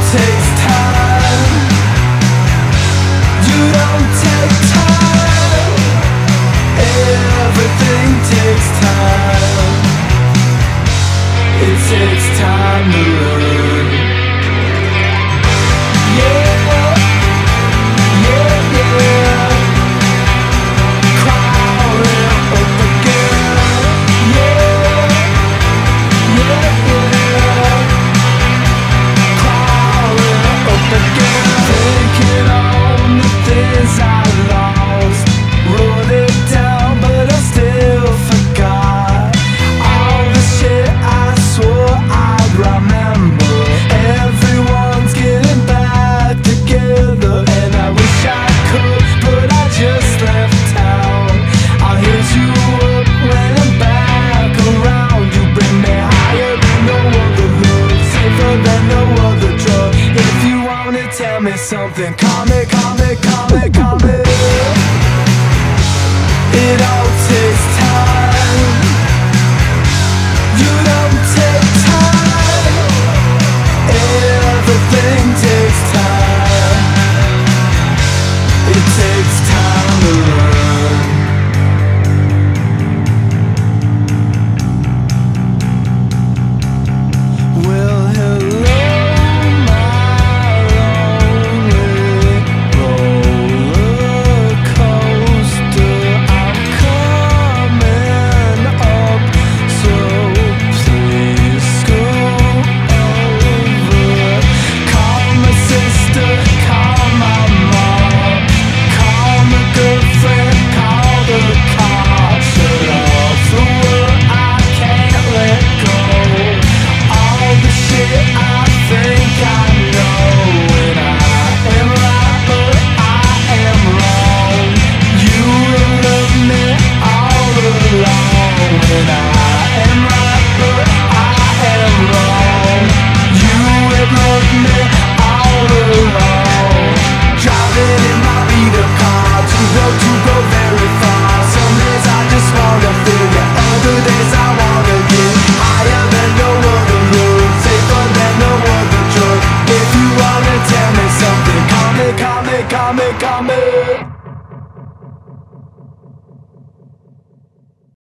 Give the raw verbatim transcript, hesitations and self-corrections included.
takes time. You don't take time. Everything takes time. It takes time to learn. Yeah, yeah, yeah. Crawling up again. Yeah, yeah, yeah. Crawling up again. Thinking on the things I lost. Wrote it down, but I still forgot all the shit I swore I'd remember. Everyone's getting back together, and I wish I could, but I just left town. I'll hit you up when I'm back around. You bring me higher than no other love, safer than no other drug. If you wanna tell me something, call me, call me, call me.